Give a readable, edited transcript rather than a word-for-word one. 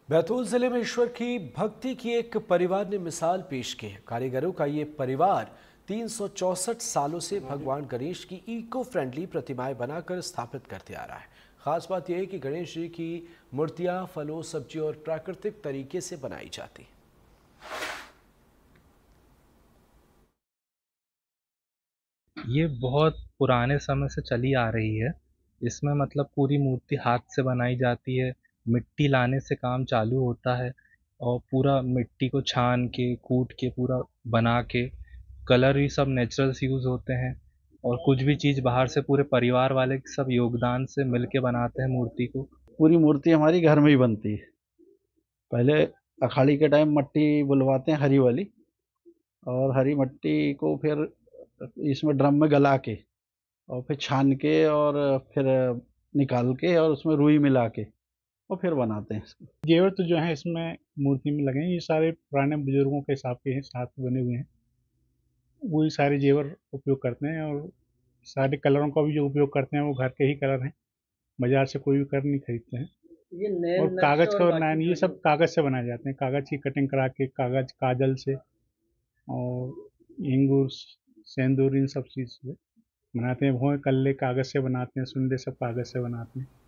बैतूल जिले में ईश्वर की भक्ति की एक परिवार ने मिसाल पेश की है। कारीगरों का ये परिवार 364 सालों से भगवान गणेश की इको फ्रेंडली प्रतिमाएं बनाकर स्थापित करते आ रहा है। खास बात यह है कि गणेश जी की मूर्तियां फलों, सब्जियों और प्राकृतिक तरीके से बनाई जाती हैं। ये बहुत पुराने समय से चली आ रही है। इसमें मतलब पूरी मूर्ति हाथ से बनाई जाती है, मिट्टी लाने से काम चालू होता है और पूरा मिट्टी को छान के, कूट के पूरा बना के, कलर भी सब नेचुरल्स यूज़ होते हैं और कुछ भी चीज़ बाहर से पूरे परिवार वाले सब योगदान से मिल के बनाते हैं मूर्ति को। पूरी मूर्ति हमारी घर में ही बनती है। पहले अखाड़ी के टाइम मट्टी बुलवाते हैं हरी वाली, और हरी मट्टी को फिर इसमें ड्रम में गला के और फिर छान के और फिर निकाल के और उसमें रुई मिला के और फिर बनाते हैं इसको। जेवर तो जो है इसमें मूर्ति में लगे हैं, ये सारे पुराने बुजुर्गों के हिसाब के हैं, साथ बने हुए हैं। वही सारे जेवर उपयोग करते हैं और सारे कलरों का भी जो उपयोग करते हैं वो घर के ही कलर हैं, बाजार से कोई भी कलर नहीं खरीदते हैं। और कागज का बनाए, ये सब कागज से बनाए जाते हैं, कागज की कटिंग करा के, कागज काजल से और इंगूर, सेंदूर, इन सब चीज़ से बनाते हैं। भोए कल्ले कागज से बनाते हैं, सुंडे सब कागज से बनाते हैं।